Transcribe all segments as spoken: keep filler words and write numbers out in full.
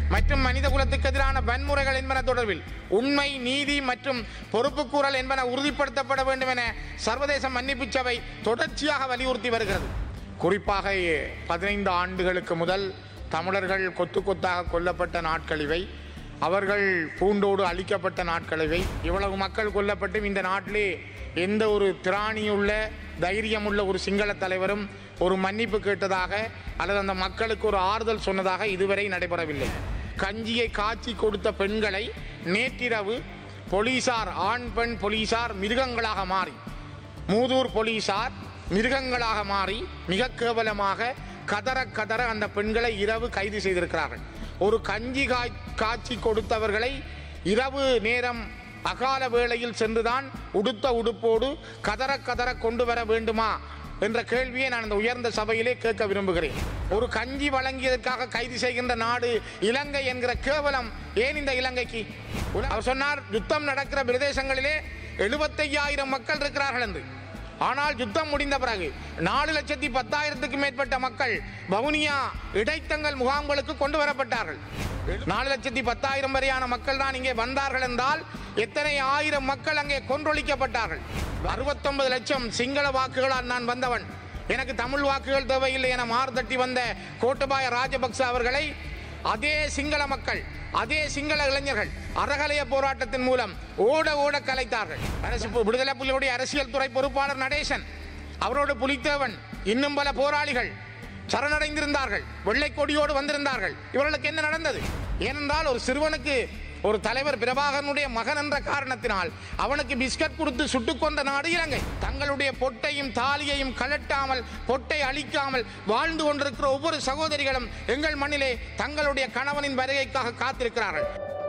மற்றும் மனித குலத்துக்கு எதிரான வன்முறைகள் என்பன தொடர்பில் உண்மை, நீதி மற்றும் பொறுப்புக்கூறல் என்பன உறுதிப்படுத்தப்பட வேண்டும் என சர்வதேச மன்னிப்பு சபை தொடர்ச்சியாக வலியுறுத்தி வருகிறது. குறிப்பாக பதினைந்து ஆண்டுகளுக்கு முதல் தமிழர்கள் கொத்து கொத்தாக கொல்லப்பட்ட நாட்களிவை, அவர்கள் பூண்டோடு அழிக்கப்பட்ட நாட்களிவை, இவ்வளவு மக்கள் கொல்லப்பட்டும் இந்த நாட்டிலே எந்த ஒரு திராணியுள்ள தைரியமுள்ள ஒரு சிங்கள தலைவரும் ஒரு மன்னிப்பு கேட்டதாக அல்லது அந்த மக்களுக்கு ஒரு ஆறுதல் சொன்னதாக இதுவரை நடைபெறவில்லை. கஞ்சியை காய்ச்சி கொடுத்த பெண்களை நேற்றிரவு போலீசார், ஆண் பெண் போலீசார் மிருகங்களாக மாறி, மூதூர் போலீசார் மிருகங்களாக மாறி மிக கேவலமாக கதற கதற அந்த பெண்களை இரவு கைது செய்திருக்கிறார்கள். ஒரு கஞ்சி காய்ச்சி கொடுத்தவர்களை இரவு நேரம் அகால வேளையில் சென்றுதான் உடுத்த உடுப்போடு கதற கதற கொண்டு வர வேண்டுமா என்ற கேள்வியை நான் இந்த உயர்ந்த சபையிலே கேட்க விரும்புகிறேன். ஒரு கஞ்சி வழங்கியதற்காக கைது செய்கின்ற நாடு இலங்கை என்கிற கேவலம் ஏன் இந்த இலங்கைக்கு? அவர் சொன்னார், யுத்தம் நடக்கிற பிரதேசங்களிலே எழுபத்தையாயிரம் மக்கள் இருக்கிறார்கள் என்று. ஆனால் யுத்தம் முடிந்த பிறகு நாலு லட்சத்தி பத்தாயிரத்துக்கு மேற்பட்ட மக்கள் வவுனியா இடைத்தங்கள் முகாம்களுக்கு கொண்டு வரப்பட்டார்கள். நாலு லட்சத்தி பத்தாயிரம் வரையான மக்கள் தான் இங்கே வந்தார்கள் என்றால் எத்தனை ஆயிரம் மக்கள் அங்கே கொன்றொழிக்கப்பட்டார்கள். அறுபத்தொன்பது லட்சம் சிங்கள வாக்குகளால் நான் வந்தவன், எனக்கு தமிழ் வாக்குகள் தேவையில்லை என மார்தட்டி வந்த கோட்டபாய ராஜபக்ச அவர்களை அதே சிங்கள மக்கள், அதே சிங்கள இளைஞர்கள் அறகலைய போராட்டத்தின் மூலம் ஓட ஓட கலைத்தார்கள். அரசு விடுதலை புலிகளுடைய அரசியல் துறை பொறுப்பாளர் நடேசன், அவரோடு புலித்தேவன், இன்னும் பல போராளிகள் சரணடைந்திருந்தார்கள், வெள்ளை கொடியோடு வந்திருந்தார்கள். இவர்களுக்கு என்ன நடந்தது? ஏனென்றால் ஒரு சிறுவனுக்கு ஒரு தலைவர் பிரபாகரனுடைய மகன் என்ற காரணத்தினால் அவனுக்கு பிஸ்கட் கொடுத்து சுட்டுக் கொண்ட நாடு இலங்கை. தங்களுடைய பொட்டையும் தாலியையும் கலட்டாமல், பொட்டை அழிக்காமல் வாழ்ந்து கொண்டிருக்கிற ஒவ்வொரு சகோதரிகளும் எங்கள் மண்ணிலே தங்களுடைய கணவனின் வருகைக்காக காத்திருக்கிறார்கள்.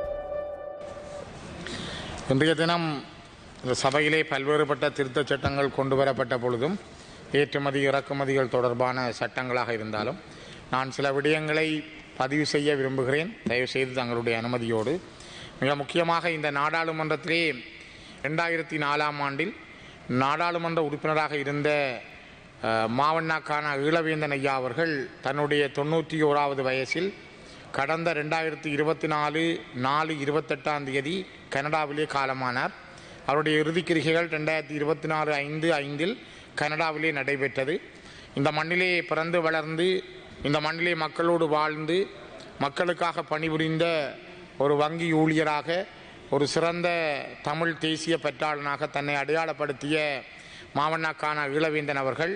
இன்றைய தினம் இந்த சபையிலே பல்வேறுபட்ட திருத்த சட்டங்கள் கொண்டு வரப்பட்ட பொழுதும், ஏற்றுமதி இறக்குமதிகள் தொடர்பான சட்டங்களாக இருந்தாலும், நான் சில விடயங்களை பதிவு செய்ய விரும்புகிறேன். தயவுசெய்து தங்களுடைய அனுமதியோடு. மிக முக்கியமாக இந்த நாடாளுமன்றத்திலே ரெண்டாயிரத்தி நாலாம் ஆண்டில் நாடாளுமன்ற உறுப்பினராக இருந்த மாவண்ணாக்கான ஈழவேந்தன் ஐயா அவர்கள் தன்னுடைய தொண்ணூற்றி ஓராவது வயசில் கடந்த ரெண்டாயிரத்தி இருபத்தி நாலு நாலு இருபத்தெட்டாம் தேதி கனடாவிலே காலமானார். அவருடைய இறுதிக்கிரிகைகள் ரெண்டாயிரத்தி இருபத்தி நாலு ஐந்து ஐந்தில் கனடாவிலே நடைபெற்றது. இந்த மண்ணிலே பிறந்து வளர்ந்து இந்த மண்ணிலே மக்களோடு வாழ்ந்து மக்களுக்காக பணிபுரிந்த ஒரு வங்கி ஊழியராக, ஒரு சிறந்த தமிழ் தேசிய பற்றாளனாக தன்னை அடையாளப்படுத்திய மாவண்ணாக்கான ஈழவேந்தன் அவர்கள்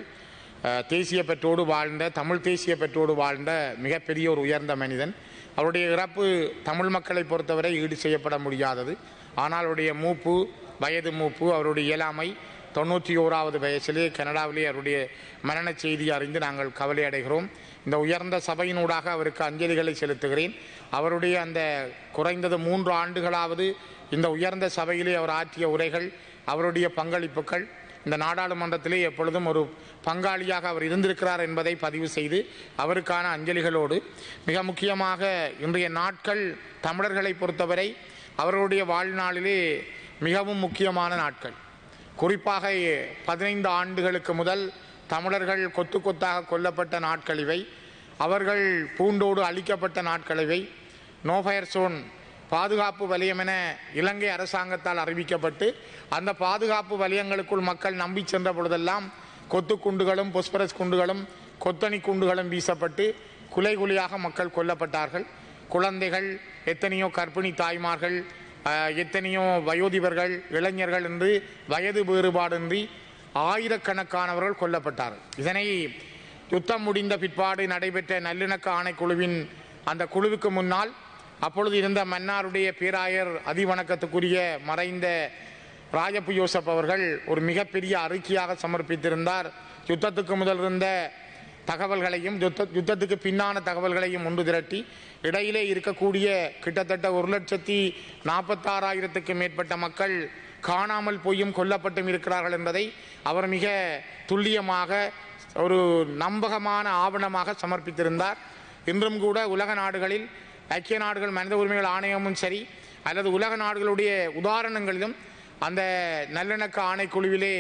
தேசிய பெற்றோடு வாழ்ந்த, தமிழ் தேசிய பெற்றோடு வாழ்ந்த மிகப்பெரிய ஒரு உயர்ந்த மனிதன். அவருடைய இறப்பு தமிழ் மக்களை பொறுத்தவரை ஈடு செய்யப்பட முடியாதது. ஆனால் அவருடைய மூப்பு, வயது மூப்பு, அவருடைய இயலாமை, தொண்ணூற்றி ஓராவது வயசிலே கனடாவிலே அவருடைய மரண செய்தி அறிந்து நாங்கள் கவலை அடைகிறோம். இந்த உயர்ந்த சபையினூடாக அவருக்கு அஞ்சலிகளை செலுத்துகிறேன். அவருடைய அந்த குறைந்தது மூன்று ஆண்டுகளாவது இந்த உயர்ந்த சபையிலே அவர் ஆற்றிய உரைகள், அவருடைய பங்களிப்புகள், இந்த நாடாளுமன்றத்திலே எப்பொழுதும் ஒரு பங்காளியாக அவர் இருந்திருக்கிறார் என்பதை பதிவு செய்து அவருக்கான அஞ்சலிகளோடு, மிக முக்கியமாக இன்றைய நாட்கள் தமிழர்களை பொறுத்தவரை அவர்களுடைய வாழ்நாளிலே மிகவும் முக்கியமான நாட்கள். குறிப்பாக பதினைந்து ஆண்டுகளுக்கு முதல் தமிழர்கள் கொத்து கொத்தாக கொல்லப்பட்ட நாட்களிவை, அவர்கள் பூண்டோடு அழிக்கப்பட்ட நாட்களிவை, நோஃபயர் சோன் பாதுகாப்பு வலயம் என இலங்கை அரசாங்கத்தால் அறிவிக்கப்பட்டு அந்த பாதுகாப்பு வலயங்களுக்குள் மக்கள் நம்பி சென்ற பொழுதெல்லாம் கொத்து குண்டுகளும் பொஸ்பரஸ் குண்டுகளும் கொத்தணி குண்டுகளும் வீசப்பட்டு குலை குலையாக மக்கள் கொல்லப்பட்டார்கள். குழந்தைகள், எத்தனையோ கர்ப்பிணி தாய்மார்கள், எத்தனையோ வயோதிபர்கள், இளைஞர்கள் என்று வயது வேறுபாடின்றி ஆயிரக்கணக்கானவர்கள் கொல்லப்பட்டார்கள். இதனை யுத்தம் முடிந்த பிற்பாடு நடைபெற்ற நல்லிணக்க ஆணைக்குழுவின் அந்த குழுவுக்கு முன்னால் அப்பொழுது இருந்த மன்னாருடைய பேராயர் அதிவணக்கத்துக்குரிய மறைந்த ராஜப்பு யோசப் அவர்கள் ஒரு மிகப்பெரிய அறிக்கையாக சமர்ப்பித்திருந்தார். யுத்தத்துக்கு முதல் இருந்த தகவல்களையும் யுத்த யுத்தத்துக்கு பின்னான தகவல்களையும் ஒன்று திரட்டி இடையிலே இருக்கக்கூடிய கிட்டத்தட்ட ஒரு லட்சத்தி நாற்பத்தாறாயிரத்துக்கு மேற்பட்ட மக்கள் காணாமல் போயும் கொல்லப்பட்டும் இருக்கிறார்கள் என்பதை அவர் மிக துல்லியமாக ஒரு நம்பகமான ஆவணமாக சமர்ப்பித்திருந்தார். இன்றும் கூட உலக நாடுகளில் ஐக்கிய நாடுகள் மனித உரிமைகள் ஆணையமும் சரி அல்லது உலக நாடுகளுடைய உதாரணங்களிலும் அந்த நல்லிணக்க ஆணைக்குழுவிலே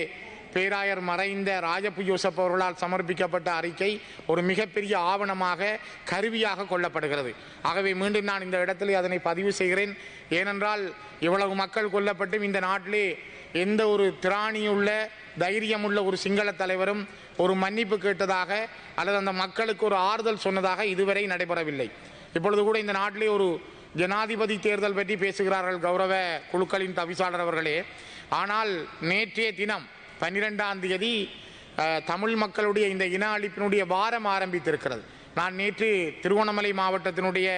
பேராயர் மறைந்த ராஜபு யோசப் அவர்களால் சமர்ப்பிக்கப்பட்ட அறிக்கை ஒரு மிகப்பெரிய ஆவணமாக கருவியாக கொள்ளப்படுகிறது. ஆகவே மீண்டும் நான் இந்த இடத்திலே அதனை பதிவு செய்கிறேன். ஏனென்றால் இவ்வளவு மக்கள் கொல்லப்பட்டும் இந்த நாட்டிலே எந்த ஒரு திராணியுள்ள தைரியமுள்ள ஒரு சிங்கள தலைவரும் ஒரு மன்னிப்பு கேட்டதாக அல்லது அந்த மக்களுக்கு ஒரு ஆறுதல் சொன்னதாக இதுவரை நடைபெறவில்லை. இப்பொழுது கூட இந்த நாட்டிலே ஒரு ஜனாதிபதி தேர்தல் பற்றி பேசுகிறார்கள் கௌரவ குழுக்களின் தவிசாளர் அவர்களே. ஆனால் நேற்றைய தினம் பன்னிரெண்டாம் தேதி தமிழ் மக்களுடைய இந்த இன அழிப்பினுடைய வாரம் ஆரம்பித்திருக்கிறது. நான் நேற்று திருவண்ணாமலை மாவட்டத்தினுடைய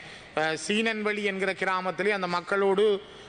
சீனன்வெளி என்கிற கிராமத்திலே அந்த மக்களோடு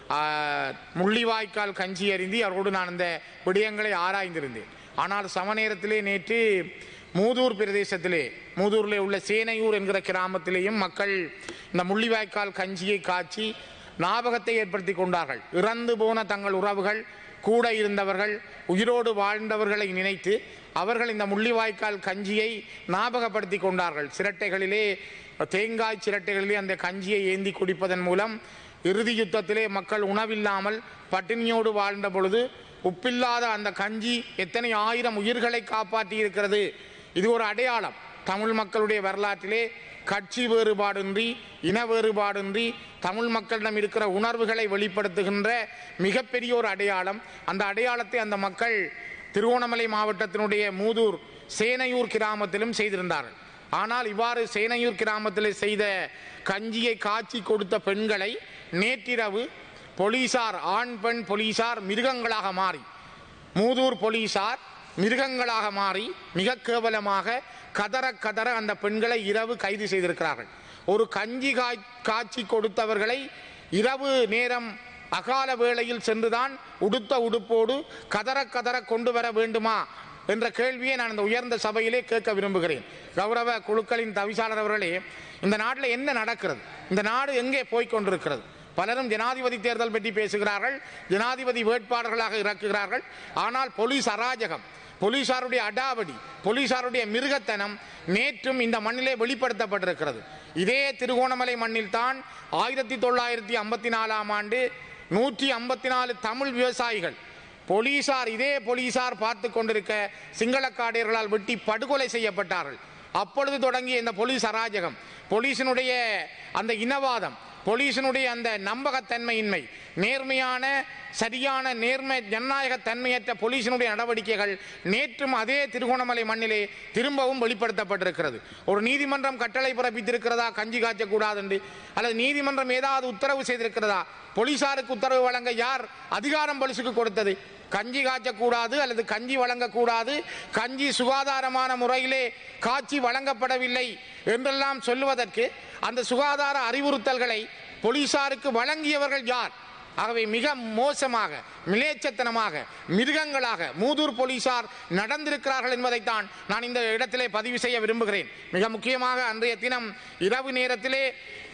முள்ளிவாய்க்கால் கஞ்சி அறிந்தி அவரோடு நான் அந்த விடயங்களை ஆராய்ந்திருந்தேன். ஆனால் சம நேரத்திலே நேற்று மூதூர் பிரதேசத்திலே மூதூரிலே உள்ள சேனையூர் என்கிற கிராமத்திலேயும் மக்கள் இந்த முள்ளிவாய்க்கால் கஞ்சியை காய்ச்சி ஞாபகத்தை ஏற்படுத்தி கொண்டார்கள். இறந்து போன தங்கள் உறவுகள் கூட இருந்தவர்கள் உயிரோடு வாழ்ந்தவர்களை நினைத்து அவர்கள் இந்த முள்ளிவாய்க்கால் கஞ்சியை ஞாபகப்படுத்தி கொண்டார்கள். சிரட்டைகளிலே தேங்காய் சிரட்டைகளிலே அந்த கஞ்சியை ஏந்தி குடிப்பதன் மூலம் இறுதி யுத்தத்திலே மக்கள் உணவில்லாமல் பட்டினியோடு வாழ்ந்த பொழுது உப்பில்லாத அந்த கஞ்சி எத்தனை ஆயிரம் உயிர்களை காப்பாற்றி இருக்கிறது. இது ஒரு அடையாளம். தமிழ் மக்களுடைய வரலாற்றிலே கட்சி வேறுபாடின்றி இன வேறுபாடின்றி தமிழ் மக்களிடம் இருக்கிற உணர்வுகளை வெளிப்படுத்துகின்ற மிகப்பெரிய ஒரு அடையாளம். அந்த அடையாளத்தை அந்த மக்கள் திருவண்ணாமலை மாவட்டத்தினுடைய மூதூர் சேனையூர் கிராமத்திலும் செய்திருந்தார்கள். ஆனால் இவ்வாறு சேனையூர் கிராமத்தில் செய்த கஞ்சியை காய்ச்சி கொடுத்த பெண்களை நேற்றிரவு போலீசார் ஆண் பெண் போலீசார் மிருகங்களாக மாறி மூதூர் போலீசார் மிருகங்களாக மாறி மிக கேவலமாக கதற கதற அந்த பெண்களை இரவு கைது செய்திருக்கிறார்கள். ஒரு கஞ்சி காய் காய்ச்சி கொடுத்தவர்களை இரவு நேரம் அகால வேளையில் சென்றுதான் உடுத்த உடுப்போடு கதற கதற கொண்டு வர வேண்டுமா என்ற கேள்வியை நான் இந்த உயர்ந்த சபையிலே கேட்க விரும்புகிறேன். கௌரவ குழுக்களின் தவிசாளர் அவர்களே, இந்த நாட்டில் என்ன நடக்கிறது? இந்த நாடு எங்கே போய்கொண்டிருக்கிறது? பலரும் ஜனாதிபதி தேர்தல் பற்றி பேசுகிறார்கள், ஜனாதிபதி வேட்பாளர்களாக இறக்குகிறார்கள். ஆனால் போலீஸ் அராஜகம், போலீசாருடைய அடாவடி, போலீசாருடைய மிருகத்தனம் நேற்றும் இந்த மண்ணிலே வெளிப்படுத்தப்பட்டிருக்கிறது. இதே திருகோணமலை மண்ணில் தான் ஆயிரத்தி தொள்ளாயிரத்தி ஐம்பத்தி நாலாம் ஆண்டு நூற்றி ஐம்பத்தி நாலு தமிழ் விவசாயிகள் போலீசார் இதே போலீசார் பார்த்து கொண்டிருக்க சிங்கள காடையர்களால் வெட்டி படுகொலை செய்யப்பட்டார்கள். அப்பொழுது தொடங்கிய இந்த போலீஸ் அராஜகம், போலீசினுடைய அந்த இனவாதம், போலீசினுடைய அந்த நம்பகத்தன்மையின்மை, நேர்மையான சரியான நேர்மை ஜனநாயக தன்மையற்ற போலீசினுடைய நடவடிக்கைகள் நேற்றும் அதே திருகோணமலை மண்ணிலே திரும்பவும் வெளிப்படுத்தப்பட்டிருக்கிறது. ஒரு நீதிமன்றம் கட்டளை பிறப்பித்திருக்கிறதா கஞ்சி காய்ச்சக்கூடாது என்று, அல்லது நீதிமன்றம் ஏதாவது உத்தரவு செய்திருக்கிறதா? போலீசாருக்கு உத்தரவு வழங்க யார் அதிகாரம் போலீசுக்கு கொடுத்தது? கஞ்சி காய்ச்சக்கூடாது அல்லது கஞ்சி வழங்கக்கூடாது, கஞ்சி சுகாதாரமான முறையிலே காட்சி வழங்கப்படவில்லை என்றெல்லாம் சொல்லுவதற்கு அந்த சுகாதார அறிவுறுத்தல்களை போலீசாருக்கு வழங்கியவர்கள் யார்? ஆகவே மிக மோசமாக மிலேச்சத்தனமாக மிருகங்களாக மூதூர் போலீசார் நடந்திருக்கிறார்கள் என்பதைத்தான் நான் இந்த இடத்திலே பதிவு செய்ய விரும்புகிறேன். மிக முக்கியமாக அன்றைய தினம் இரவு நேரத்திலே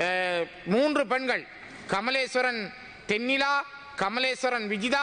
மூன்று பெண்கள், கமலேஸ்வரன் தென்னிலா, கமலேஸ்வரன் விஜிதா,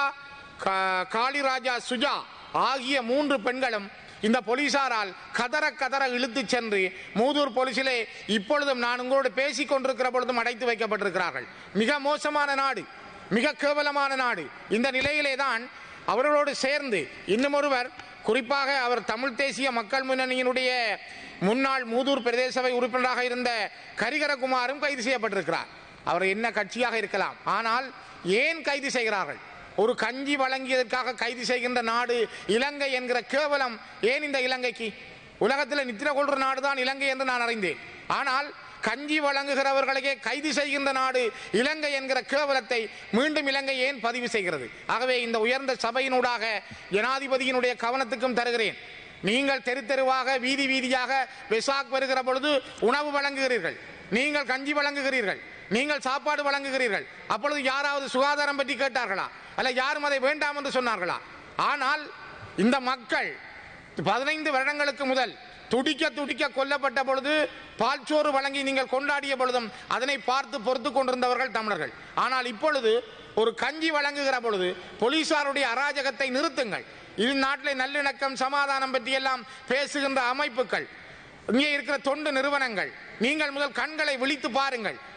காளிராஜா சுஜா ஆகிய மூன்று பெண்களும் இந்த போலீசாரால் கதற கதற இழுத்து சென்று மூதூர் போலீசிலே இப்பொழுதும் நான் உங்களோடு பேசிக் கொண்டிருக்கிற பொழுதும் அடைத்து வைக்கப்பட்டிருக்கிறார்கள். மிக மோசமான நாடு, மிக கேவலமான நாடு. இந்த நிலையிலே தான் அவர்களோடு சேர்ந்து இன்னும் ஒருவர், குறிப்பாக அவர் தமிழ் தேசிய மக்கள் முன்னணியினுடைய முன்னாள் மூதூர் பிரதேச சபை உறுப்பினராக இருந்த கரிகரகுமாரும் கைது செய்யப்பட்டிருக்கிறார். அவர் என்ன கட்சியாக இருக்கலாம், ஆனால் ஏன் கைது செய்கிறார்கள்? ஒரு கஞ்சி வழங்கியதற்காக கைது செய்கின்ற நாடு இலங்கை என்கிற கேவலம் ஏன் இந்த இலங்கைக்கு? உலகத்தில் நித்திர கொள்ற நாடுதான் இலங்கை என்று நான் அறிந்தேன். ஆனால் கஞ்சி வழங்குகிறவர்களையே கைது செய்கின்ற நாடு இலங்கை என்கிற கேவலத்தை மீண்டும் இலங்கை ஏன் பதிவு செய்கிறது? ஆகவே இந்த உயர்ந்த சபையினூடாக ஜனாதிபதியினுடைய கவனத்துக்கும் தருகிறேன். நீங்கள் தெரு தெருவாக வீதி வீதியாக வெசாக் வருகிற பொழுது உணவு வழங்குகிறீர்கள், நீங்கள் கஞ்சி வழங்குகிறீர்கள், நீங்கள் சாப்பாடு வழங்குகிறீர்கள். அப்பொழுது யாராவது சுகாதாரம் பற்றி கேட்டார்களா? அல்ல யாரும் அதை வேண்டாம் என்று சொன்னார்களா? ஆனால் இந்த மக்கள் பதினைந்து வருடங்களுக்கு முதல் துடிக்க துடிக்க கொல்லப்பட்ட பொழுது பால்சோறு வழங்கி நீங்கள் கொண்டாடிய பொழுதும் அதனை பார்த்து பொறுத்து கொண்டிருந்தவர்கள் தமிழர்கள். ஆனால் இப்பொழுது ஒரு கஞ்சி வழங்குகிற பொழுது போலீசாருடைய அராஜகத்தை நிறுத்துங்கள். இது நாட்டிலே நல்லிணக்கம் சமாதானம் பற்றி எல்லாம் பேசுகின்ற அமைப்புகள், இங்கே இருக்கிற தொண்டு நிறுவனங்கள், நீங்கள் முதல் கண்களை விழித்து பாருங்கள்.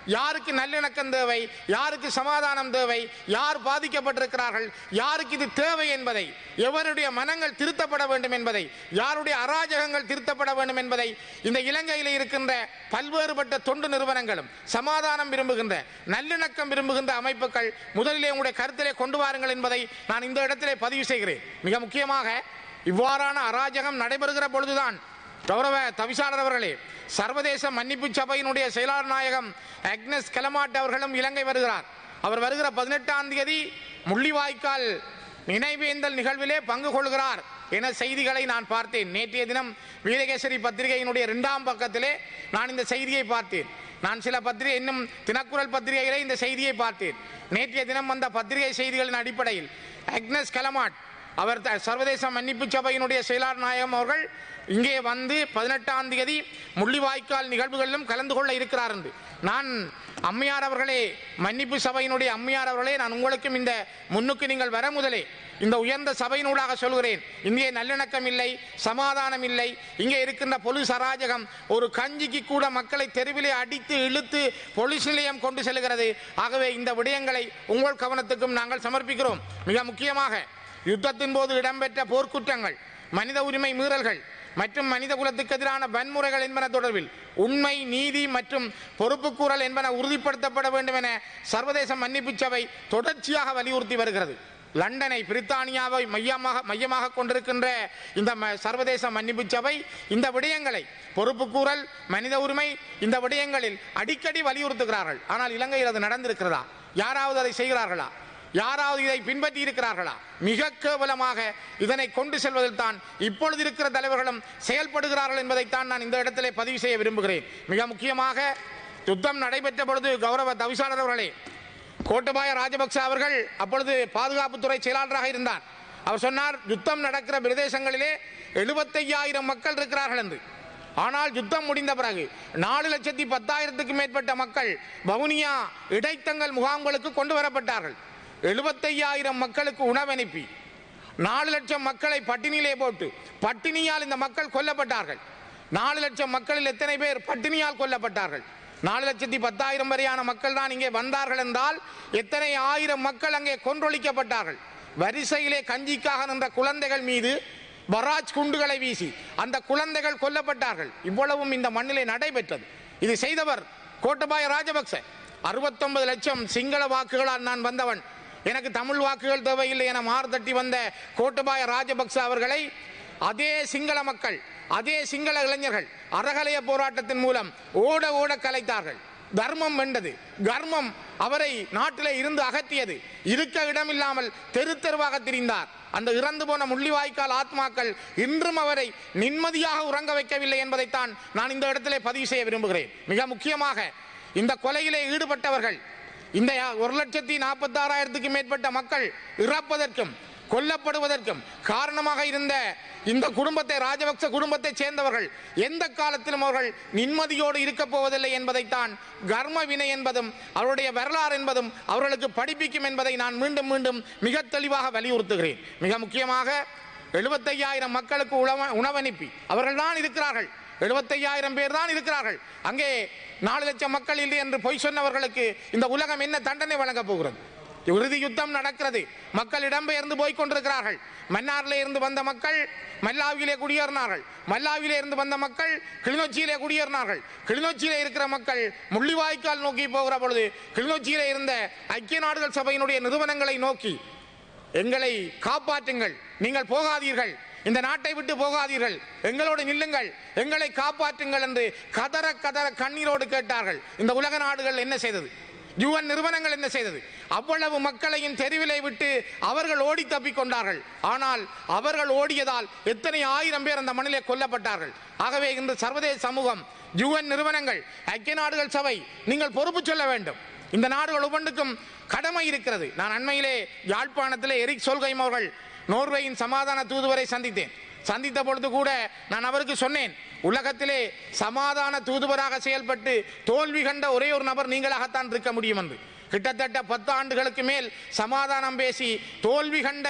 யாருக்கு நல்லிணக்கம் தேவை, யாருக்கு சமாதானம் தேவை, யார் பாதிக்கப்பட்டிருக்கிறார்கள், யாருக்கு இது தேவை என்பதை, எவருடைய மனங்கள் திருத்தப்பட வேண்டும் என்பதை, யாருடைய அராஜகங்கள் திருத்தப்பட வேண்டும் என்பதை இந்த இலங்கையில் இருக்கின்ற பல்வேறுபட்ட தொண்டு நிறுவனங்களும் சமாதானம் விரும்புகின்ற நல்லிணக்கம் விரும்புகின்ற அமைப்புகள் முதலிலே உங்களுடைய கருத்திலே கொண்டு வாருங்கள் என்பதை நான் இந்த இடத்திலே பதிவு செய்கிறேன். மிக முக்கியமாக இவ்வாறான அராஜகம் நடைபெறுகிற பொழுதுதான் கௌரவ தவிசாளர் அவர்களே, சர்வதேச மன்னிப்பு சபையினுடைய செயலாளர் நாயகம் அக்னஸ் கலமாட் அவர்களும் இலங்கை வருகிறார். அவர் வருகிற பதினெட்டாம் தேதி முள்ளிவாய்க்கால் நினைவேந்தல் நிகழ்விலே பங்கு கொள்கிறார் என செய்திகளை நான் பார்த்தேன். நேற்றைய தினம் வீரகேசரி பத்திரிகையினுடைய இரண்டாம் பக்கத்திலே நான் இந்த செய்தியை பார்த்தேன். நான் சில பத்திரிகை இன்னும் தினக்குரல் பத்திரிகையிலே இந்த செய்தியை பார்த்தேன். நேற்றைய தினம் வந்த பத்திரிகை செய்திகளின் அடிப்படையில் அக்னஸ் கலமாட் அவர் சர்வதேச மன்னிப்பு சபையினுடைய செயலாளர் நாயகம் அவர்கள் இங்கே வந்து பதினெட்டாம் தேதி முள்ளிவாய்க்கால் நிகழ்வுகளிலும் கலந்து கொள்ள இருக்கிறார் என்று நான் அம்மையார் அவர்களே, மன்னிப்பு சபையினுடைய அம்மையார் அவர்களே, நான் உங்களுக்கும் இந்த முன்னுக்கு நீங்கள் வர முதலே இந்த உயர்ந்த சபையினூடாக சொல்கிறேன். இங்கே நல்லிணக்கம் இல்லை, சமாதானம் இல்லை. இங்கே இருக்கின்ற போலீஸ் அராஜகம் ஒரு கஞ்சிக்கு கூட மக்களை தெருவிலே அடித்து இழுத்து போலீஸ் நிலையம் கொண்டு செல்கிறது. ஆகவே இந்த விடயங்களை உங்கள் கவனத்துக்கும் நாங்கள் சமர்ப்பிக்கிறோம். மிக முக்கியமாக யுத்தத்தின் போது இடம்பெற்ற போர்க்குற்றங்கள், மனித உரிமை மீறல்கள் மற்றும் மனித குலத்துக்கு எதிரான வன்முறைகள் என்பன தொடர்பில் உண்மை, நீதி மற்றும் பொறுப்புக்கூறல் என்பன உறுதிப்படுத்தப்பட வேண்டும் என சர்வதேச மன்னிப்பு சபை தொடர்ச்சியாக வலியுறுத்தி வருகிறது. லண்டனை பிரித்தானியாவை மையமாக மையமாக கொண்டிருக்கின்ற இந்த சர்வதேச மன்னிப்பு சபை இந்த விடயங்களை பொறுப்புக்கூறல், மனித உரிமை இந்த விடயங்களில் அடிக்கடி வலியுறுத்துகிறார்கள். ஆனால் இலங்கையில் அது நடந்திருக்கிறதா? யாராவது அதை செய்கிறார்களா? யாராவது இதை பின்பற்றி இருக்கிறார்களா? மிக கேவலமாக இதனை கொண்டு செல்வதில் தான் இப்பொழுது இருக்கிற தலைவர்களும் செயல்படுகிறார்கள் என்பதைத்தான் நான் இந்த இடத்திலே பதிவு செய்ய விரும்புகிறேன். மிக முக்கியமாக யுத்தம் நடைபெற்ற பொழுது கௌரவ தவிசாளர் அவர்களே, கோட்டபாய ராஜபக்ச அவர்கள் அப்பொழுது பாதுகாப்புத்துறை செயலாளராக இருந்தார். அவர் சொன்னார், யுத்தம் நடக்கிற பிரதேசங்களிலே எழுபத்தையாயிரம் மக்கள் இருக்கிறார்கள் என்று. ஆனால் யுத்தம் முடிந்த பிறகு நாலு லட்சத்தி பத்தாயிரத்துக்கு மேற்பட்ட மக்கள் வவுனியா இடைத்தங்கல் முகாம்களுக்கு கொண்டு வரப்பட்டார்கள். எழுபத்தையாயிரம் மக்களுக்கு உணவனுப்பி நாலு லட்சம் மக்களை பட்டினியிலே போட்டு பட்டினியால் இந்த மக்கள் கொல்லப்பட்டார்கள். நாலு லட்சம் மக்களில் எத்தனை பேர் பட்டினியால் கொல்லப்பட்டார்கள்? நாலு லட்சத்தி பத்தாயிரம் வரையான மக்கள் தான் இங்கே வந்தார்கள் என்றால் எத்தனை ஆயிரம் மக்கள் அங்கே கொன்றொழிக்கப்பட்டார்கள். வரிசையிலே கஞ்சிக்காக நின்ற குழந்தைகள் மீது பராஜ் குண்டுகளை வீசி அந்த குழந்தைகள் கொல்லப்பட்டார்கள். இவ்வளவும் இந்த மண்ணிலே நடைபெற்றது. இது செய்தவர் கோட்டபாய ராஜபக்ச. அறுபத்தொன்பது லட்சம் சிங்கள வாக்குகளால் நான் வந்தவன், எனக்கு தமிழ் வாக்குகள் தேவையில்லை என மாறு தட்டி வந்த கோட்டபாய ராஜபக்ச அவர்களை அதே சிங்கள மக்கள், அதே சிங்கள இளைஞர்கள் அறகலைய போராட்டத்தின் மூலம் ஓட ஓட கலைத்தார்கள். தர்மம் வென்றது. கர்மம் அவரை நாட்டிலே இருந்து அகற்றியது. இருக்க இடமில்லாமல் தெரு தெருவாக திரிந்தார். அந்த இறந்து போன முள்ளிவாய்க்கால் ஆத்மாக்கள் இன்றும் அவரை நிம்மதியாக உறங்க வைக்கவில்லை என்பதைத்தான் நான் இந்த இடத்திலே பதிவு செய்ய விரும்புகிறேன். மிக முக்கியமாக இந்த கொலையிலே ஈடுபட்டவர்கள், இந்த ஒரு லட்சத்தி நாற்பத்தி ஆறாயிரத்துக்கு மேற்பட்ட மக்கள் இறப்பதற்கும் கொல்லப்படுவதற்கும் காரணமாக இருந்த இந்த குடும்பத்தை, ராஜபக்ச குடும்பத்தை சேர்ந்தவர்கள் எந்த காலத்திலும் அவர்கள் நிம்மதியோடு இருக்க போவதில்லை என்பதைத்தான் கர்ம வினை என்பதும் அவருடைய வரலாறு என்பதும் அவர்களுக்கு படிப்பிக்கும் என்பதை நான் மீண்டும் மீண்டும் மிக தெளிவாக வலியுறுத்துகிறேன். மிக முக்கியமாக எழுபத்தையாயிரம் மக்களுக்கு உணவ உணவனுப்பி அவர்கள் தான் இருக்கிறார்கள். எழுபத்தையாயிரம் பேர் தான் இருக்கிறார்கள். அங்கே நாலு லட்சம் மக்கள் இல்லை என்று பொய் சொன்னவர்களுக்கு இந்த உலகம் என்ன தண்டனை வழங்கப் போகிறது? இறுதி யுத்தம் நடக்கிறது. மக்கள் இடம்பெயர்ந்து போய் கொண்டிருக்கிறார்கள். மன்னாரிலே இருந்து வந்த மக்கள் மல்லாவிலே குடியேறினார்கள். மல்லாவிலே இருந்து வந்த மக்கள் கிளிநொச்சியிலே குடியேறினார்கள். கிளிநொச்சியிலே இருக்கிற மக்கள் முள்ளிவாய்க்கால் நோக்கி போகிற பொழுது கிளிநொச்சியிலே இருந்த ஐக்கிய நாடுகள் சபையினுடைய நிறுவனங்களை நோக்கி எங்களை காப்பாற்றுங்கள், நீங்கள் போகாதீர்கள், இந்த நாட்டை விட்டு போகாதீர்கள், எங்களோடு நில்லுங்கள், எங்களை காப்பாற்றுங்கள் என்று கதற கதற கண்ணீரோடு கேட்டார்கள். இந்த உலக நாடுகள் என்ன செய்தது? யுஎன் நிறுவனங்கள் என்ன செய்தது? அவ்வளவு மக்களையும் தெருவிலை விட்டு அவர்கள் ஓடி தப்பிக்கொண்டார்கள். ஆனால் அவர்கள் ஓடியதால் எத்தனை ஆயிரம் பேர் அந்த மண்ணிலே கொல்லப்பட்டார்கள். ஆகவே இன்று சர்வதேச சமூகம், யுஎன் நிறுவனங்கள், ஐக்கிய நாடுகள் சபை, நீங்கள் பொறுப்பு சொல்ல வேண்டும். இந்த நாடுகள் ஒவ்வொன்றுக்கும் கடமை இருக்கிறது. நான் அண்மையிலே யாழ்ப்பாணத்திலே எரிக் சோல்கைம் அவர்கள் நோர்வேயின் சமாதான தூதுவரை சந்தித்தேன். சந்தித்த பொழுது கூட நான் அவருக்கு சொன்னேன், உலகத்திலே சமாதான தூதுவராக செயல்பட்டு தோல்வி கண்ட ஒரே ஒரு நபர் நீங்களாகத்தான் இருக்க முடியும் என்று. கிட்டத்தட்ட பத்து ஆண்டுகளுக்கு மேல் சமாதானம் பேசி தோல்வி கண்ட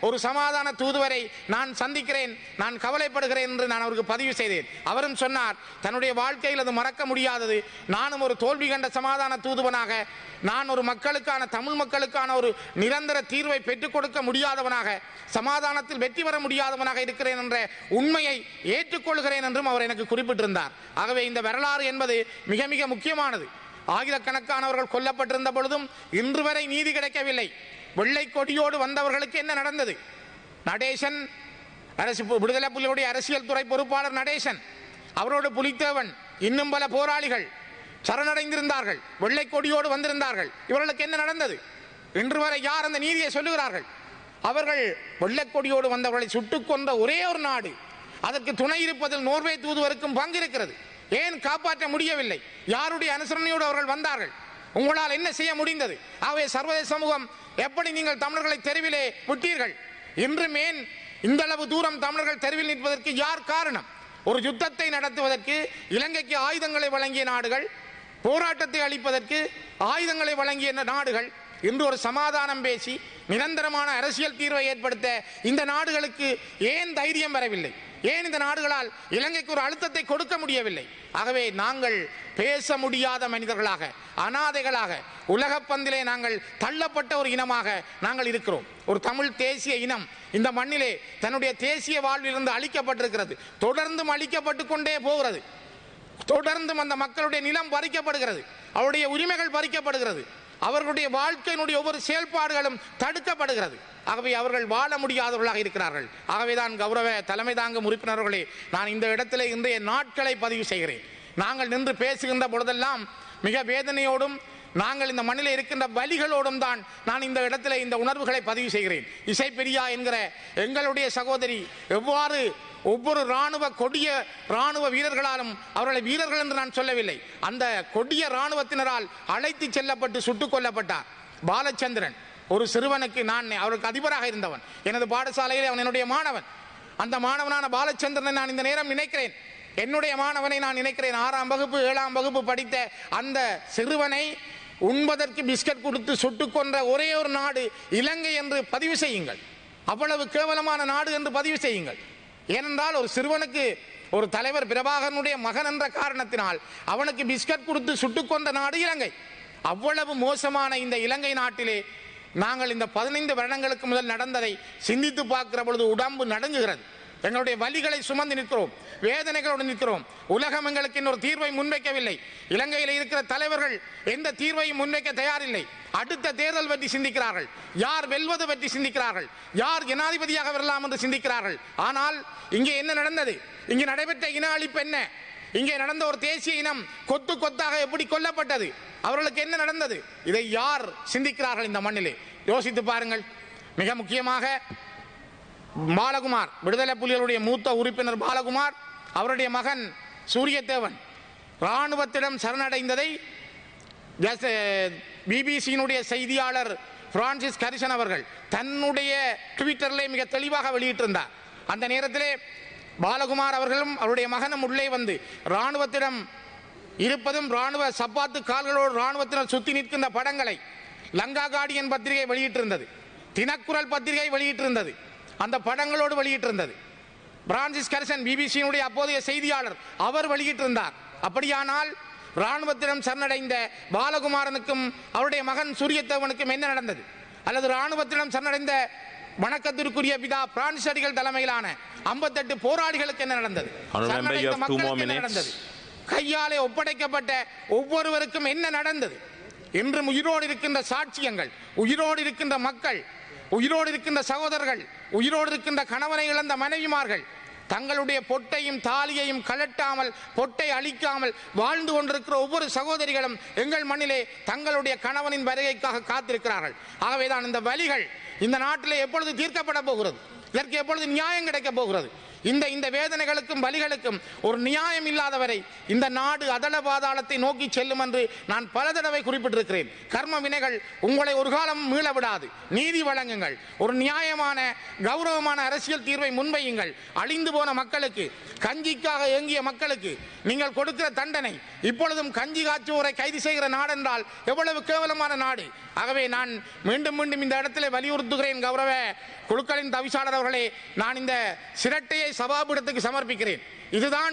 ஒரு சமாதான தூதுவரை நான் சந்திக்கிறேன், நான் கவலைப்படுகிறேன் என்று நான் அவருக்கு பதிவு செய்தேன். அவரும் சொன்னார், தன்னுடைய வாழ்க்கையில் அது மறக்க முடியாதது. நானும் ஒரு தோல்வி கண்ட சமாதான தூதுவனாக, நான் ஒரு மக்களுக்கான, தமிழ் மக்களுக்கான ஒரு நிரந்தர தீர்வை பெற்றுக் கொடுக்க முடியாதவனாக, சமாதானத்தில் வெற்றி பெற முடியாதவனாக இருக்கிறேன் என்ற உண்மையை ஏற்றுக்கொள்கிறேன் என்றும் அவர் எனக்கு குறிப்பிட்டிருந்தார். ஆகவே இந்த வரலாறு என்பது மிக மிக முக்கியமானது. ஆயிரக்கணக்கானவர்கள் கொல்லப்பட்டிருந்த பொழுதும் இன்று வரை நீதி கிடைக்கவில்லை. வெள்ளை கொடியோடு வந்தவர்களுக்கு என்ன நடந்தது? நடேசன், அரசு விடுதலை புலிகளுடைய அரசியல் துறை பொறுப்பாளர் நடேசன், அவரோடு புலித்தேவன், இன்னும் பல போராளிகள் சரணடைந்திருந்தார்கள், வெள்ளை கொடியோடு வந்திருந்தார்கள். இவர்களுக்கு என்ன நடந்தது? இன்று வரை யார் அந்த நீதியை சொல்லுகிறார்கள்? அவர்கள் வெள்ளை கொடியோடு வந்தவர்களை சுட்டுக் கொன்ற ஒரே ஒரு நாடு, அதற்கு துணை இருப்பதில் நோர்வே தூதுவருக்கும் பங்கு இருக்கிறது. ஏன் காப்பாற்ற முடியவில்லை? யாருடைய அனுசரணையோடு அவர்கள் வந்தார்கள்? உங்களால் என்ன செய்ய முடிந்தது? ஆகவே சர்வதேச சமூகம், எப்படி நீங்கள் தமிழர்களை தெருவிலே விட்டீர்கள்? இன்றும் ஏன் இந்த அளவு தூரம் தமிழர்கள் தெருவில் நிற்பதற்கு யார் காரணம்? ஒரு யுத்தத்தை நடத்துவதற்கு இலங்கைக்கு ஆயுதங்களை வழங்கிய நாடுகள், போராட்டத்தை அளிப்பதற்கு ஆயுதங்களை வழங்கிய நாடுகள், இன்று ஒரு சமாதானம் பேசி நிரந்தரமான அரசியல் தீர்வை ஏற்படுத்த இந்த நாடுகளுக்கு ஏன் தைரியம் வரவில்லை? ஏன் இந்த நாடுகளால் இலங்கைக்கு ஒரு அழுத்தத்தை கொடுக்க முடியவில்லை? ஆகவே நாங்கள் பேச முடியாத மனிதர்களாக, அனாதைகளாக, உலக பந்திலே நாங்கள் தள்ளப்பட்ட ஒரு இனமாக நாங்கள் இருக்கிறோம். ஒரு தமிழ் தேசிய இனம் இந்த மண்ணிலே தன்னுடைய தேசிய வாழ்விலிருந்து அழிக்கப்பட்டிருக்கிறது. தொடர்ந்தும் அழிக்கப்பட்டு கொண்டே போகிறது. தொடர்ந்தும் அந்த மக்களுடைய நிலம் பறிக்கப்படுகிறது, அவருடைய உரிமைகள் பறிக்கப்படுகிறது, அவர்களுடைய வாழ்க்கையினுடைய ஒவ்வொரு செயல்பாடுகளும் தடுக்கப்படுகிறது. ஆகவே அவர்கள் வாழ முடியாதவர்களாக இருக்கிறார்கள். ஆகவேதான் கௌரவ தலைமை தாங்கும் உறுப்பினர்களே, நான் இந்த இடத்திலே இன்றைய நாட்களை பதிவு செய்கிறேன். நாங்கள் நின்று பேசுகின்ற பொழுதெல்லாம் மிக வேதனையோடும், நாங்கள் இந்த மண்ணில் இருக்கின்ற வலிகளோடும் தான் நான் இந்த இடத்துல இந்த உணர்வுகளை பதிவு செய்கிறேன். இசைப்பிரியா என்கிற எங்களுடைய சகோதரி எவ்வாறு ஒவ்வொரு இராணுவ கொடிய இராணுவ வீரர்களாலும், அவர்களை வீரர்கள் என்று நான் சொல்லவில்லை, அந்த கொடிய இராணுவத்தினரால் அழைத்து செல்லப்பட்டு சுட்டுக் கொல்லப்பட்டார். பாலச்சந்திரன் ஒரு சிறுவனுக்கு, நான் அவருக்கு அதிபராக இருந்தவன், எனது பாடசாலையில் அவன் என்னுடைய மாணவன். அந்த மாணவனான பாலச்சந்திரனை நான் இந்த நேரம் நினைக்கிறேன், என்னுடைய மாணவனை நான் நினைக்கிறேன். ஆறாம் வகுப்பு ஏழாம் வகுப்பு படித்த அந்த சிறுவனை உண்பதற்கு பிஸ்கட் கொடுத்து சுட்டுக் கொன்ற ஒரே ஒரு நாடு இலங்கை என்று பதிவு செய்யுங்கள். அவ்வளவு கேவலமான நாடு என்று பதிவு செய்யுங்கள். ஏனென்றால் ஒரு சிறுவனுக்கு ஒரு தலைவர் பிரபாகரனுடைய மகன் என்ற காரணத்தினால் அவனுக்கு பிஸ்கட் கொடுத்து சுட்டுக் கொண்ட நாடு இலங்கை. அவ்வளவு மோசமான இந்த இலங்கை நாட்டிலே நாங்கள் இந்த பதினைந்து வருடங்களுக்கு முதல் நடந்ததை சிந்தித்து பார்க்கிற பொழுது உடம்பு நடுங்குகிறது. எங்களுடைய வலிகளை சுமந்து நிற்கிறோம், வேதனைகளோடு நிற்கிறோம். உலகம் எங்களுக்கு இன்னொரு தீர்வை முன்வைக்கவில்லை. இலங்கையில் இருக்கிற தலைவர்கள் எந்த தீர்வையும் முன்வைக்க தயாரில்லை. அடுத்த தேர்தல் பற்றி சிந்திக்கிறார்கள், யார் வெல்வது பற்றி சிந்திக்கிறார்கள், யார் ஜனாதிபதியாக வரலாம் என்று சிந்திக்கிறார்கள். ஆனால் இங்கே என்ன நடந்தது? இங்கே நடைபெற்ற இன அழிப்பு என்ன? இங்கே நடந்த ஒரு தேசிய இனம் கொத்து கொத்தாக எப்படி கொல்லப்பட்டது? அவர்களுக்கு என்ன நடந்தது? இதை யார் சிந்திக்கிறார்கள் இந்த மண்ணிலே? யோசித்து பாருங்கள். மிக முக்கியமாக பாலகுமார், விடுதலை புலிகளுடைய மூத்த உறுப்பினர் பாலகுமார், அவருடைய மகன் சூரியதேவன் இராணுவத்திடம் சரணடைந்ததை பிபிசியினுடைய செய்தியாளர் பிரான்சிஸ் கரிசன் அவர்கள் தன்னுடைய ட்விட்டரிலே மிக தெளிவாக வெளியிட்டிருந்தார். அந்த நேரத்திலே பாலகுமார் அவர்களும் அவருடைய மகனும் உள்ளே வந்து இராணுவத்திடம் இருப்பதும், இராணுவ சப்பாத்து கால்களோடு இராணுவத்தினர் சுத்தி நிற்கின்ற படங்களை லங்கா கார்டியன் பத்திரிகை வெளியிட்டிருந்தது, தினக்குரல் பத்திரிகை வெளியிட்டிருந்தது, அந்த படங்களோடு வெளியிட்டிருந்தது. பிரான்சிஸ் கரிசன் பிபிசியினுடைய அப்போதைய செய்தியாளர் அவர் வெளியிட்டிருந்தார். அப்படியானால் இராணுவத்திடம் சரணடைந்த பாலகுமாரனுக்கும் அவருடைய மகன் சூரியதேவனுக்கும் என்ன நடந்தது? அல்லது இராணுவத்திடம் சரணடைந்த வணக்கத்திற்குரிய பிதா பிரான்சிஸ் அடிகள் தலைமையிலான ஐம்பத்தெட்டு போராளிகளுக்கு என்ன நடந்தது? மக்களுக்கு என்ன நடந்தது? கையாலே ஒப்படைக்கப்பட்ட ஒவ்வொருவருக்கும் என்ன நடந்தது? இன்றும் உயிரோடு இருக்கின்ற சாட்சியங்கள், உயிரோடு இருக்கின்ற மக்கள், உயிரோடு இருக்கின்ற சகோதரர்கள், உயிரோடு இருக்கின்ற கணவனை இழந்த மனைவிமார்கள் தங்களுடைய பொட்டையும் தாலியையும் கலட்டாமல், பொட்டை அழிக்காமல் வாழ்ந்து கொண்டிருக்கிற ஒவ்வொரு சகோதரிகளும் எங்கள் மண்ணிலே தங்களுடைய கணவனின் வருகைக்காக காத்திருக்கிறார்கள். ஆகவேதான் இந்த வலிகள் இந்த நாட்டிலே எப்பொழுது தீர்க்கப்பட போகிறது? இதற்கு எப்பொழுது நியாயம் கிடைக்க போகிறது? இந்த இந்த வேதனைகளுக்கும் வலிகளுக்கும் ஒரு நியாயம் இல்லாதவரை இந்த நாடு அதள பாதாளத்தை நோக்கி செல்லும் என்று நான் பல தடவை குறிப்பிட்டிருக்கிறேன். கர்ம வினைகள் உங்களை ஒரு காலம் மீள விடாது. நீதி வழங்குங்கள், ஒரு நியாயமான கௌரவமான அரசியல் தீர்வை முன்வையுங்கள். அழிந்து போன மக்களுக்கு, கஞ்சிக்காக ஏங்கிய மக்களுக்கு நீங்கள் கொடுக்கிற தண்டனை இப்பொழுதும் கஞ்சி காய்ச்சுவோரை கைது செய்கிற நாடு என்றால் எவ்வளவு கேவலமான நாடு. ஆகவே நான் மீண்டும் மீண்டும் இந்த இடத்திலே வலியுறுத்துகிறேன். கௌரவ குழுக்களின் தவிசாளர் அவர்களே, நான் இந்த சிரட்டையை சபாபீடத்துக்கு சமர்ப்பிக்கிறேன். இதுதான்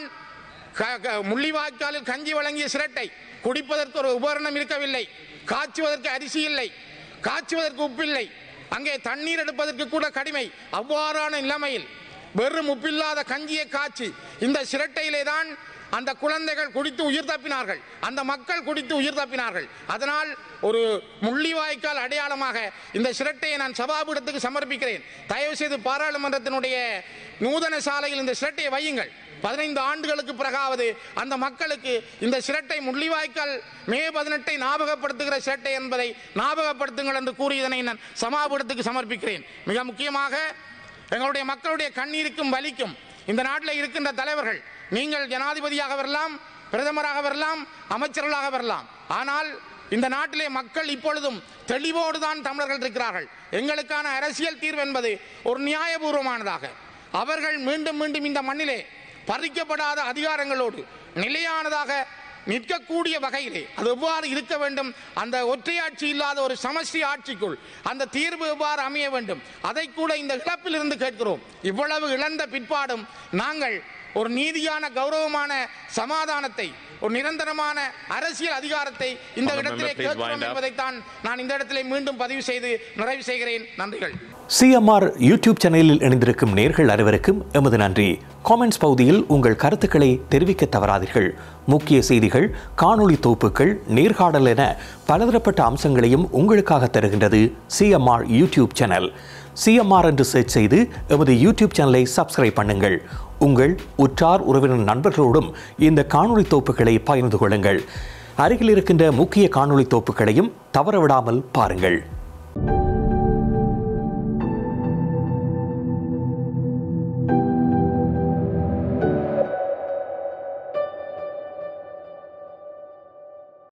முள்ளிவாய்க்காலில் கஞ்சி வழங்கிய சிரட்டை. குடிப்பதற்கு ஒரு உபகரணம் இருக்கவில்லை, காய்ச்சுவதற்கு அரிசி இல்லை, காய்ச்சுவதற்கு உப்பில்லை, அங்கே தண்ணீர் எடுப்பதற்கு கூட கடிமை. அவ்வாறான நிலைமையில் வெறும் உப்பில்லாத கஞ்சியை காய்ச்சி இந்த சிரட்டையிலே தான் அந்த குழந்தைகள் குடித்து உயிர் தப்பினார்கள், அந்த மக்கள் குடித்து உயிர் தப்பினார்கள். அதனால் ஒரு முள்ளிவாய்க்கால் அடையாளமாக இந்த சிரட்டையை நான் சபாபீடத்துக்கு சமர்ப்பிக்கிறேன். தயவு செய்து பாராளுமன்றத்தினுடைய நூதன சாலையில் இந்த சிரட்டையை வையுங்கள். பதினைந்து ஆண்டுகளுக்கு பிறகாவது அந்த மக்களுக்கு இந்த சிரட்டை முள்ளிவாய்க்கால் மே பதினெட்டை ஞாபகப்படுத்துகிற சிரட்டை என்பதை ஞாபகப்படுத்துங்கள் என்று கூறி இதனை நான் சபாபீடத்துக்கு சமர்ப்பிக்கிறேன். மிக முக்கியமாக எங்களுடைய மக்களுடைய கண்ணீருக்கும் வலிக்கும் இந்த நாட்டில் இருக்கின்ற தலைவர்கள், நீங்கள் ஜனாதிபதியாக வரலாம், பிரதமராக வரலாம், அமைச்சர்களாக வரலாம், ஆனால் இந்த நாட்டிலே மக்கள் இப்பொழுதும் தெளிவோடு தான் தமிழர்கள் இருக்கிறார்கள். எங்களுக்கான அரசியல் தீர்வு என்பது ஒரு நியாயபூர்வமானதாக, அவர்கள் மீண்டும் மீண்டும் இந்த மண்ணிலே பறிக்கப்படாத அதிகாரங்களோடு நிலையானதாக நிற்கக்கூடிய வகையிலே அது எவ்வாறு இருக்க வேண்டும், அந்த ஒற்றையாட்சி இல்லாத ஒரு சமஷ்டி ஆட்சிக்குள் அந்த தீர்வு எவ்வாறு அமைய வேண்டும், அதை கூட இந்த இழப்பில் இருந்து கேட்கிறோம். இவ்வளவு இழந்த பிற்பாடும் நாங்கள் ஒரு நீதியான கௌரவமான சமாதானத்தை, ஒரு நிரந்தரமான அரசியல் அதிகாரத்தை இந்த இடத்திலே கேட்கிறோம் என்பதைத்தான் நான் இந்த இடத்திலே மீண்டும் பதிவு செய்து நிறைவு செய்கிறேன். நன்றிகள். சிஎம்ஆர் யூடியூப் சேனலில் இணைந்திருக்கும் நேர்கள் அனைவருக்கும் எமது நன்றி. காமெண்ட்ஸ் பகுதியில் உங்கள் கருத்துக்களை தெரிவிக்க தவறாதீர்கள். முக்கிய செய்திகள், காணொளி தொகுப்புகள், நேர்காணல் என பலதரப்பட்ட அம்சங்களையும் உங்களுக்காக தருகின்றது சிஎம்ஆர் யூடியூப் சேனல். சிஎம்ஆர் என்று சர்ச் செய்து எமது யூடியூப் சேனலை சப்ஸ்கிரைப் பண்ணுங்கள். உங்கள் உற்றார் உறவினர் நண்பர்களோடும் இந்த காணொளி தொகுப்புகளை பகிர்ந்து கொள்ளுங்கள். அருகில் இருக்கின்ற முக்கிய காணொளி தொகுப்புகளையும் தவறவிடாமல் பாருங்கள்.